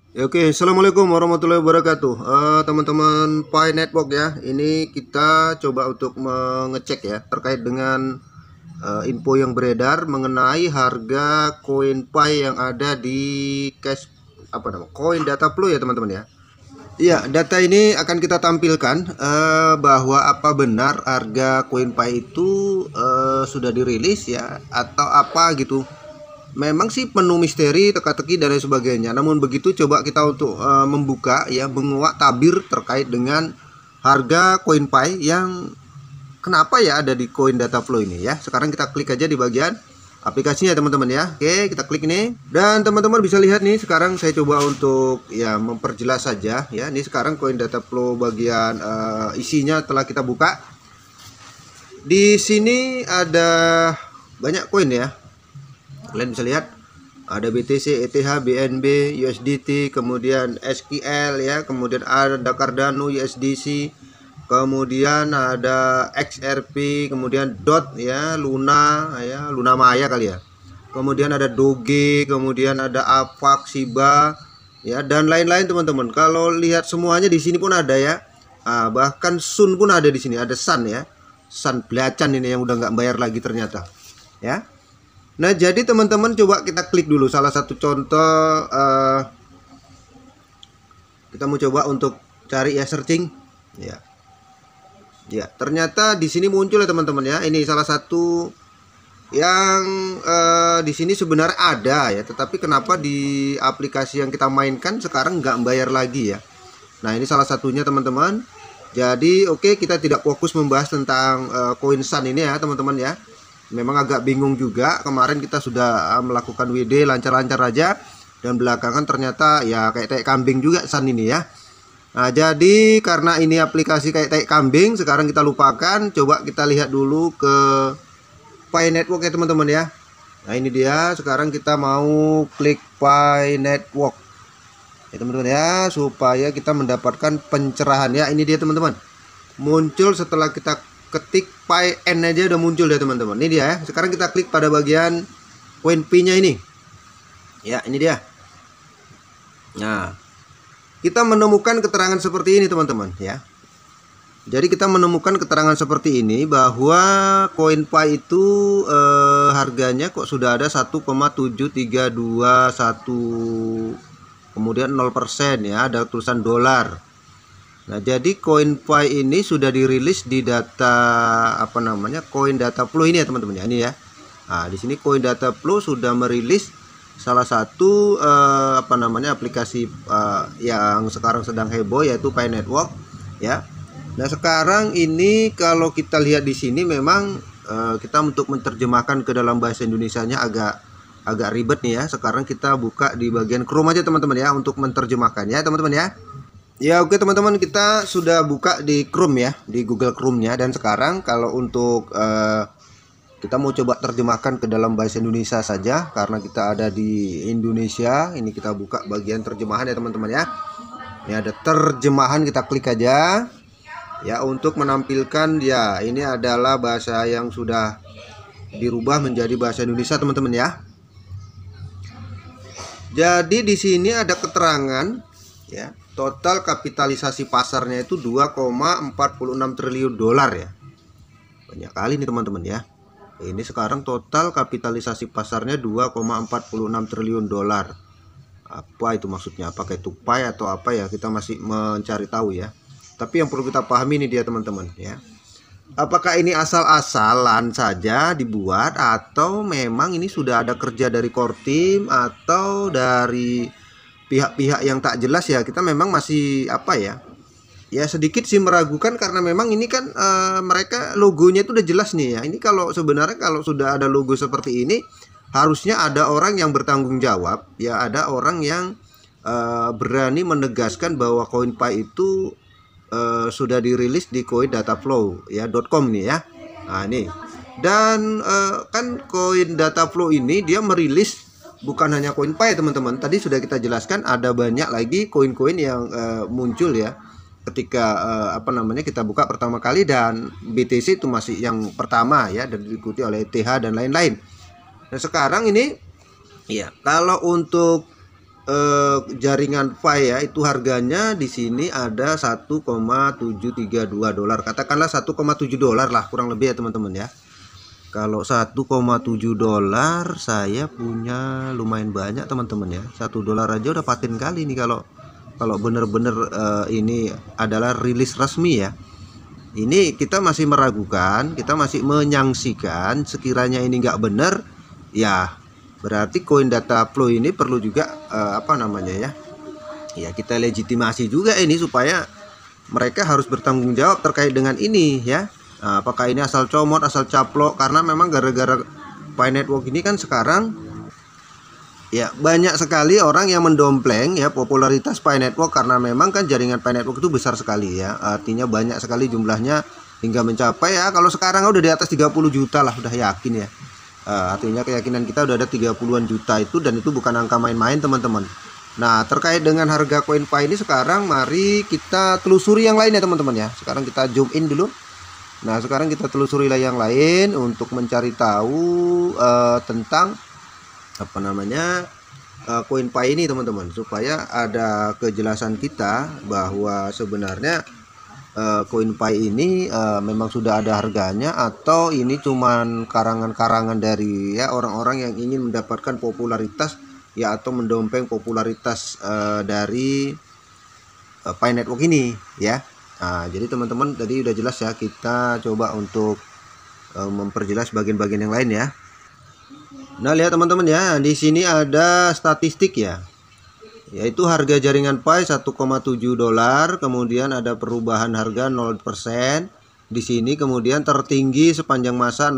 Ya, oke, assalamualaikum warahmatullahi wabarakatuh. Teman-teman Pi Network ya. Ini kita coba untuk mengecek ya terkait dengan info yang beredar mengenai harga koin Pi yang ada di cash koin data flow ya teman-teman ya. Iya, data ini akan kita tampilkan bahwa apa benar harga koin Pi itu sudah dirilis ya atau apa gitu. Memang sih penuh misteri, teka-teki dan lain sebagainya. Namun begitu coba kita untuk membuka ya, menguak tabir terkait dengan harga koin Pi yang kenapa ya ada di koin data flow ini ya. Sekarang kita klik aja di bagian aplikasinya teman-teman ya. Oke, kita klik nih. Dan teman-teman bisa lihat nih, sekarang saya coba untuk ya memperjelas saja ya. Ini sekarang koin data flow bagian isinya telah kita buka. Di sini ada banyak koin ya. Kalian bisa lihat ada BTC, ETH, BNB, USDT, kemudian SQL ya, kemudian ada Cardano, USDC, kemudian ada XRP, kemudian DOT ya, Luna ya, Luna Maya kali ya. Kemudian ada Doge, kemudian ada AVAX, Shiba ya, dan lain-lain teman-teman. Kalau lihat semuanya di sini pun ada ya. Bahkan Sun pun ada di sini, ada Sun ya. Sun belacan ini yang udah nggak bayar lagi ternyata ya. Nah, jadi teman-teman coba kita klik dulu salah satu contoh. Kita mau coba untuk cari ya, searching ya. Ya, ternyata di sini muncul ya teman-teman ya. Ini salah satu yang di sini sebenarnya ada ya, tetapi kenapa di aplikasi yang kita mainkan sekarang nggak bayar lagi ya. Nah, ini salah satunya teman-teman. Jadi oke, kita tidak fokus membahas tentang koin Sun ini ya teman-teman ya. Memang agak bingung juga, kemarin kita sudah melakukan WD lancar-lancar aja, dan belakangan ternyata ya kayak kambing juga Sun ini ya. Nah, jadi karena ini aplikasi kayak kambing, sekarang kita lupakan. Coba kita lihat dulu ke Pi Network ya teman-teman ya. Nah, ini dia, sekarang kita mau klik Pi Network ya teman-teman ya, supaya kita mendapatkan pencerahan ya. Ini dia teman-teman, muncul setelah kita ketik Pi N aja udah muncul ya teman-teman. Ini dia ya. Sekarang kita klik pada bagian koin Pi nya ini ya, ini dia. Nah, kita menemukan keterangan seperti ini teman-teman ya. Jadi kita menemukan keterangan seperti ini bahwa koin Pi itu harganya kok sudah ada 1,7321, kemudian 0% ya, ada tulisan dolar. Nah, jadi koin Pi ini sudah dirilis di data koin data flow ini ya teman-teman ya, ini ya. Nah, di sini koin data flow sudah merilis salah satu aplikasi yang sekarang sedang heboh, yaitu Pi Network ya. Nah, sekarang ini kalau kita lihat di sini memang kita untuk menerjemahkan ke dalam bahasa Indonesianya agak ribet nih ya. Sekarang kita buka di bagian Chrome aja teman-teman ya untuk menerjemahkannya teman-teman ya. Ya, oke teman-teman, kita sudah buka di Chrome ya, di Google Chrome-nya. Dan sekarang kalau untuk kita mau coba terjemahkan ke dalam bahasa Indonesia saja, karena kita ada di Indonesia. Ini kita buka bagian terjemahan ya teman-teman ya. Ini ada terjemahan, kita klik aja ya untuk menampilkan ya. Ini adalah bahasa yang sudah dirubah menjadi bahasa Indonesia teman-teman ya. Jadi di sini ada keterangan ya, total kapitalisasi pasarnya itu 2,46 triliun dolar ya. Banyak kali nih teman-teman ya. Ini sekarang total kapitalisasi pasarnya 2,46 triliun dolar. Apa itu maksudnya? Apakah itu Pi atau apa ya? Kita masih mencari tahu ya. Tapi yang perlu kita pahami ini dia teman-teman ya. Apakah ini asal-asalan saja dibuat, atau memang ini sudah ada kerja dari core team atau dari pihak-pihak yang tak jelas ya. Kita memang masih ya sedikit sih meragukan, karena memang ini kan mereka logonya itu udah jelas nih ya. Ini kalau sebenarnya kalau sudah ada logo seperti ini, harusnya ada orang yang bertanggung jawab ya, ada orang yang berani menegaskan bahwa koin Pi itu sudah dirilis di koin data flow ya .com nih ya. Nah, ini dan kan koin data flow ini dia merilis bukan hanya koin Pi teman-teman. Tadi sudah kita jelaskan ada banyak lagi koin-koin yang muncul ya ketika kita buka pertama kali, dan BTC itu masih yang pertama ya, dan diikuti oleh ETH dan lain-lain. Nah, sekarang ini ya kalau untuk jaringan Pi ya, itu harganya di sini ada 1,732 dolar. Katakanlah 1,7 dolar lah kurang lebih ya teman-teman ya. Kalau 1,7 dolar saya punya lumayan banyak teman-teman ya. 1 dolar aja udah paten kali nih kalau bener-bener ini adalah rilis resmi ya. Ini kita masih meragukan, kita masih menyangsikan. Sekiranya ini nggak bener ya, berarti koin data flow ini perlu juga apa namanya ya, ya kita legitimasi juga ini supaya mereka harus bertanggung jawab terkait dengan ini ya. Nah, apakah ini asal comot, asal caplok? Karena memang gara-gara Pi Network ini kan sekarang ya banyak sekali orang yang mendompleng ya popularitas Pi Network, karena memang kan jaringan Pi Network itu besar sekali ya. Artinya banyak sekali jumlahnya hingga mencapai ya, kalau sekarang udah di atas 30 juta lah, udah yakin ya. Artinya keyakinan kita udah ada 30-an juta itu, dan itu bukan angka main-main teman-teman. Nah, terkait dengan harga koin Pi ini sekarang mari kita telusuri yang lain ya teman-teman ya. Sekarang kita zoom in dulu. Nah, sekarang kita telusuri yang lain untuk mencari tahu tentang apa namanya koin Pi ini teman-teman, supaya ada kejelasan kita bahwa sebenarnya koin Pi ini memang sudah ada harganya, atau ini cuman karangan-karangan dari ya orang-orang yang ingin mendapatkan popularitas ya, atau mendompeng popularitas dari Pi Network ini ya. Nah, jadi teman-teman tadi udah jelas ya, kita coba untuk memperjelas bagian-bagian yang lain ya. Nah, lihat teman-teman ya, di sini ada statistik ya, yaitu harga jaringan Pi 1,7 dolar, kemudian ada perubahan harga 0%. Di sini kemudian tertinggi sepanjang masa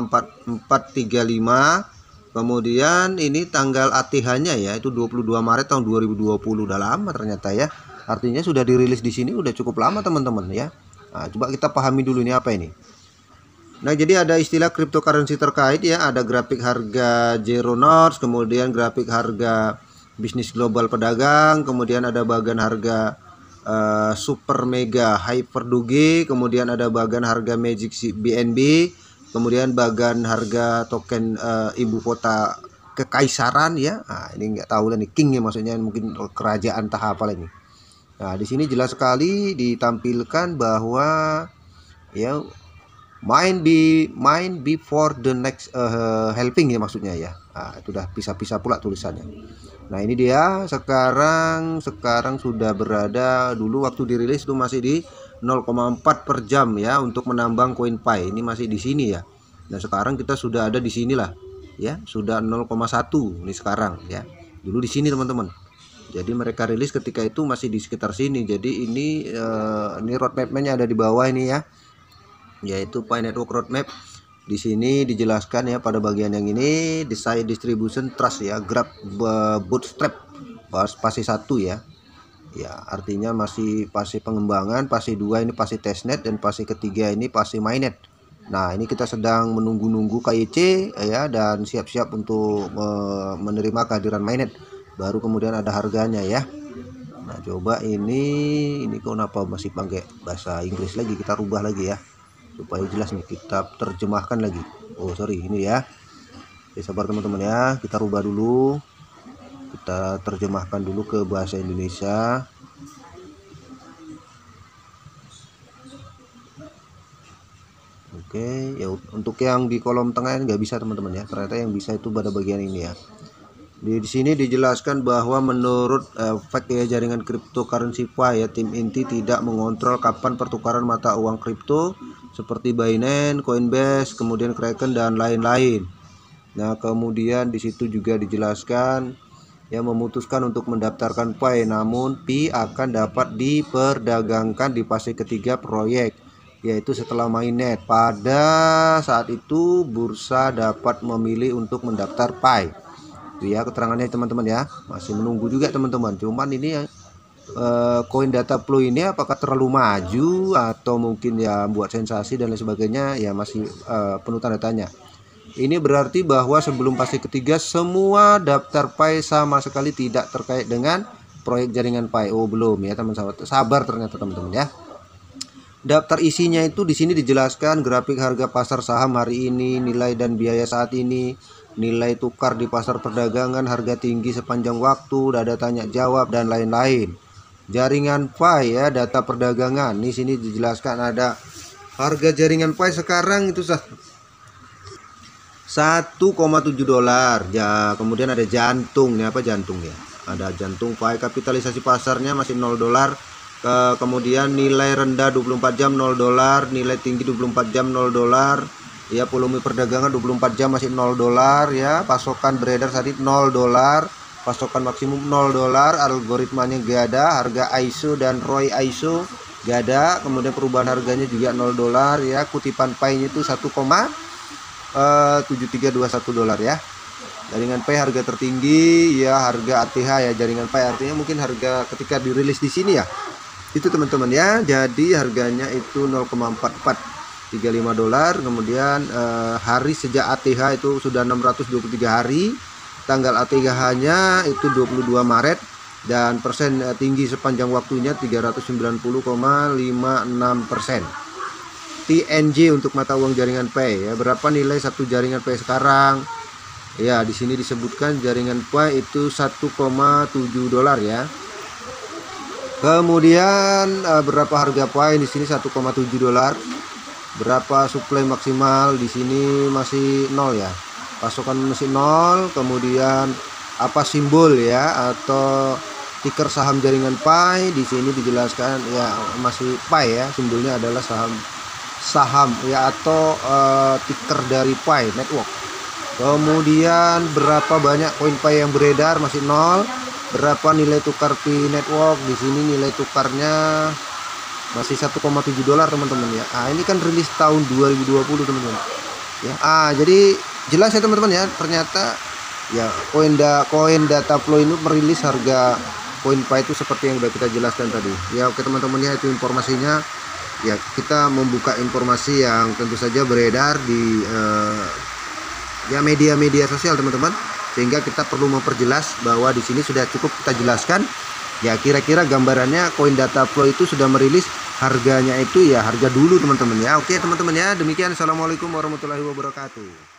0,4435. Kemudian ini tanggal ATH-nya ya, itu 22 Maret tahun 2020. Udah lama ternyata ya. Artinya sudah dirilis di sini udah cukup lama teman-teman ya. Nah, coba kita pahami dulu ini apa ini. Nah, jadi ada istilah cryptocurrency terkait ya, ada grafik harga Zero North, kemudian grafik harga bisnis global pedagang, kemudian ada bagian harga super mega hyper doge, kemudian ada bagian harga magic BNB, kemudian bagian harga token ibu kota kekaisaran ya. Nah, ini nggak tahu lah nih, king ya maksudnya, mungkin kerajaan tahap apa ini. Nah, di sini jelas sekali ditampilkan bahwa ya mind before the next helping ya maksudnya ya. Nah, itu udah pisah-pisah pula tulisannya. Nah, ini dia sekarang sudah berada, dulu waktu dirilis itu masih di 0,4 per jam ya untuk menambang koin Pi. Ini masih di sini ya. Nah, sekarang kita sudah ada di sinilah ya, sudah 0,1 ini sekarang ya. Dulu di sini teman-teman. Jadi mereka rilis ketika itu masih di sekitar sini. Jadi ini roadmap-nya ada di bawah ini ya, yaitu Pi Network roadmap. Di sini dijelaskan ya pada bagian yang ini, design distribution trust ya, grab bootstrap fase 1 ya. Ya, artinya masih fase pengembangan, fase 2 ini fase testnet, dan fase ketiga ini fase mainnet. Nah, ini kita sedang menunggu-nunggu KYC ya, dan siap-siap untuk menerima kehadiran mainnet. Baru kemudian ada harganya ya. Nah, coba ini kenapa masih pakai bahasa Inggris lagi, kita rubah lagi ya supaya jelas nih, kita terjemahkan lagi. Oh sorry, ini ya, sabar teman-teman ya, kita rubah dulu, kita terjemahkan dulu ke bahasa Indonesia. Oke ya, untuk yang di kolom tengah nggak bisa teman-teman ya, ternyata yang bisa itu pada bagian ini ya. Di sini dijelaskan bahwa menurut fact ya, jaringan cryptocurrency Pi ya, tim inti tidak mengontrol kapan pertukaran mata uang kripto seperti Binance, Coinbase, kemudian Kraken dan lain-lain. Nah, kemudian di situ juga dijelaskan yang memutuskan untuk mendaftarkan Pi, namun Pi akan dapat diperdagangkan di fase ketiga proyek, yaitu setelah mainnet. Pada saat itu bursa dapat memilih untuk mendaftar Pi. Itu ya keterangannya teman-teman ya, masih menunggu juga teman-teman. Cuman ini ya koin data flow ini apakah terlalu maju atau mungkin ya buat sensasi dan lain sebagainya ya, masih penuh tanda tanya. Ini berarti bahwa sebelum fase ketiga semua daftar Pi sama sekali tidak terkait dengan proyek jaringan Pi. Oh belum ya teman-teman, sabar ternyata teman-teman ya. Daftar isinya itu di sini dijelaskan grafik harga pasar saham hari ini, nilai dan biaya saat ini, nilai tukar di pasar perdagangan, harga tinggi sepanjang waktu, data tanya jawab dan lain-lain. Jaringan Pi ya, data perdagangan. Di sini dijelaskan ada harga jaringan Pi sekarang itu 1,7 dolar ya. Kemudian ada jantung ya, apa jantung ya, ada jantung Pi, kapitalisasi pasarnya masih 0 dolar. Kemudian nilai rendah 24 jam 0 dolar, nilai tinggi 24 jam 0 dolar ya. Volume perdagangan 24 jam masih 0 dolar ya. Pasokan beredar tadi 0 dolar, pasokan maksimum 0 dolar. Algoritmanya gak ada, harga ISO dan ROI ISO gak ada. Kemudian perubahan harganya juga 0 dolar ya. Kutipan Pi-nya itu 1,7321 dolar ya. Jaringan Pi harga tertinggi ya, harga ATH ya. Jaringan Pi artinya mungkin harga ketika dirilis di sini ya, itu teman-teman ya. Jadi harganya itu 0,4435 dolar. Kemudian hari sejak ATH itu sudah 623 hari. Tanggal ATH-nya itu 22 Maret dan persen tinggi sepanjang waktunya 390,56%. TNJ untuk mata uang jaringan Pi ya. Berapa nilai satu jaringan Pi sekarang? Ya, di sini disebutkan jaringan Pi itu 1,7 dolar ya. Kemudian berapa harga Pi di sini 1,7 dolar. Berapa suplai maksimal di sini masih 0 ya. Pasokan masih 0. Kemudian apa simbol ya atau ticker saham jaringan Pi di sini dijelaskan ya, masih Pi ya. Simbolnya adalah saham ya atau ticker dari Pi Network. Kemudian berapa banyak koin Pi yang beredar masih 0. Berapa nilai tukar Pi Network di sini, nilai tukarnya masih 1,7 dolar teman-teman ya. Ini kan rilis tahun 2020 teman-teman ya. Jadi jelas ya teman-teman ya, ternyata ya koin Dataflow ini merilis harga koin Pi itu seperti yang udah kita jelaskan tadi ya. Oke teman-teman ya, itu informasinya ya. Kita membuka informasi yang tentu saja beredar di ya media-media sosial teman-teman, sehingga kita perlu memperjelas bahwa di sini sudah cukup kita jelaskan ya, kira-kira gambarannya koin Dataflow itu sudah merilis harganya itu ya harga dulu teman-teman ya. Oke teman-teman ya, demikian. Assalamualaikum warahmatullahi wabarakatuh.